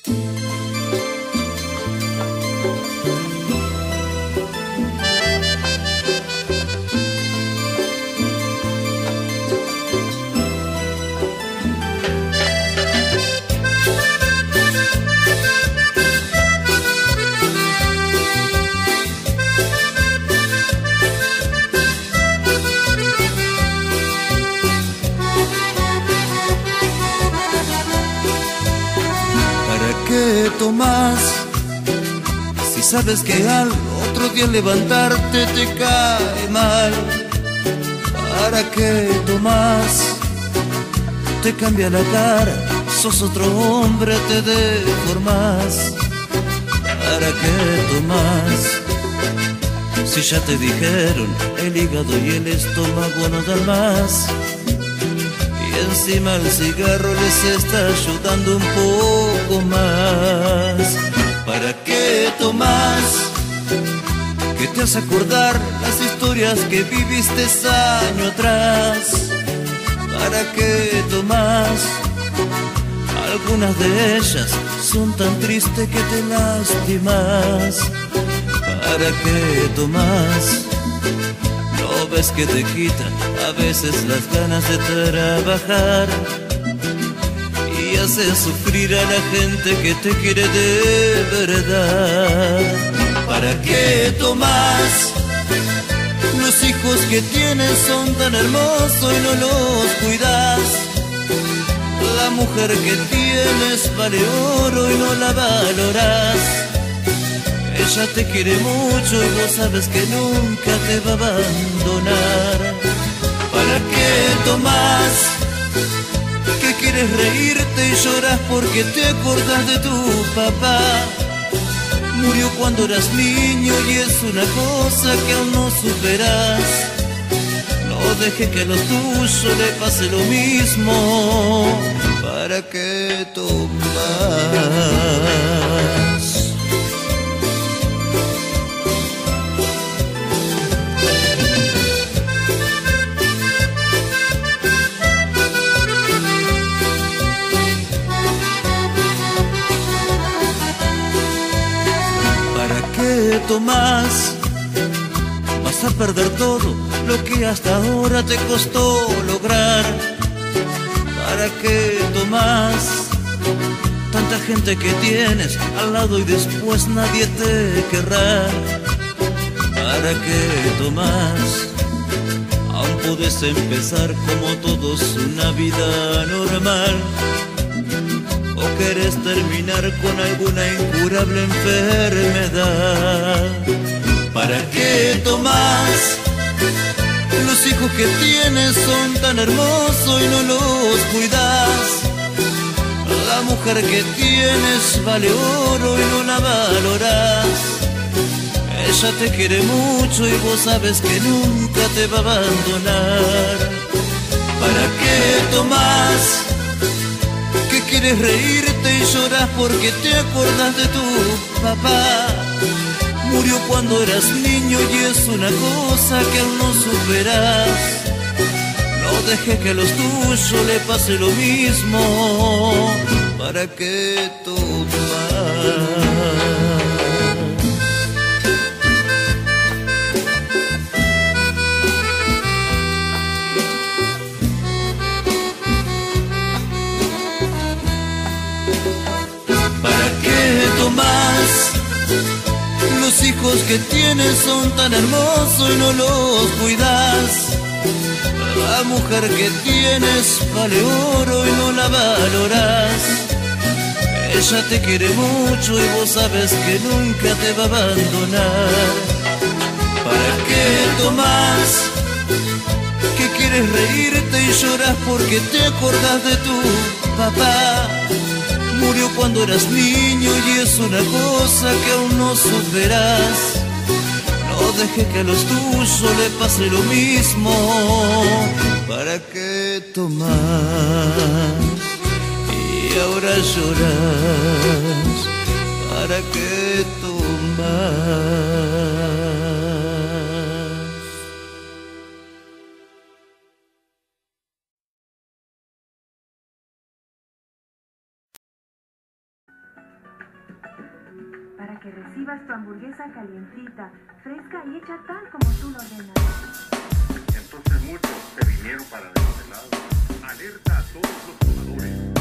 ¿Qué tomas? Si sabes que al otro día levantarte te cae mal. ¿Para qué tomas? Te cambia la cara, sos otro hombre, te deformas. ¿Para qué tomas? Si ya te dijeron el hígado y el estómago no dan más. Encima el cigarro les está ayudando un poco más. ¿Para qué tomas? ¿Qué te hace acordar las historias que viviste años atrás? ¿Para qué tomas? Algunas de ellas son tan tristes que te lastimas. ¿Para qué tomas? ¿No ves que te quitan a veces las ganas de trabajar y haces sufrir a la gente que te quiere de verdad? ¿Para qué tomas? Los hijos que tienes son tan hermosos y no los cuidas. La mujer que tienes vale oro y no la valoras. Ella te quiere mucho y vos sabes que nunca te va a abandonar. ¿Para qué tomas? ¿Que quieres reírte y lloras porque te acordás de tu papá? Murió cuando eras niño y es una cosa que aún no superás. No dejes que a los tuyos le pase lo mismo. ¿Para qué tomas? ¿Qué tomas? Vas a perder todo lo que hasta ahora te costó lograr. ¿Para qué tomas? Tanta gente que tienes al lado y después nadie te querrá. ¿Para qué tomas? Aún puedes empezar como todos una vida normal. ¿O querés terminar con alguna incurable enfermedad? ¿Para qué tomas? Los hijos que tienes son tan hermosos y no los cuidas. La mujer que tienes vale oro y no la valoras. Ella te quiere mucho y vos sabes que nunca te va a abandonar. ¿Para qué tomas? ¿Que quieres reírte y lloras porque te acordás de tu papá? Murió cuando eras niño y es una cosa que aún no superás. No dejes que a los tuyos le pase lo mismo. ¿Para qué tomas? Más. Los hijos que tienes son tan hermosos y no los cuidas. La mujer que tienes vale oro y no la valoras. Ella te quiere mucho y vos sabes que nunca te va a abandonar. ¿Para qué tomas? ¿Que quieres reírte y lloras porque te acordás de tu papá? Murió cuando eras niño y es una cosa que aún no superás. No dejes que a los tuyos le pase lo mismo. ¿Para qué tomar? Y ahora lloras. ¿Para qué tomar? para que recibas tu hamburguesa calientita, fresca y hecha tal como tú lo ordenas. Entonces muchos se vinieron para el este lado. Alerta a todos los jugadores.